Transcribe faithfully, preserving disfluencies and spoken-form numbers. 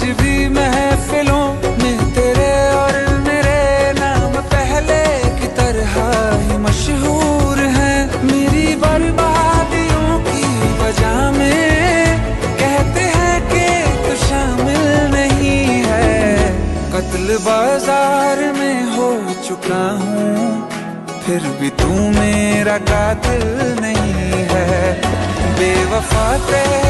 भी महफिलों में तेरे और मेरे नाम पहले की तरह ही मशहूर है। मेरी बर्बादियों की वजह में कहते हैं कि तू शामिल नहीं है। कत्ल बाजार में हो चुका हूँ, फिर भी तू मेरा कातिल नहीं है। बेवफा तेरे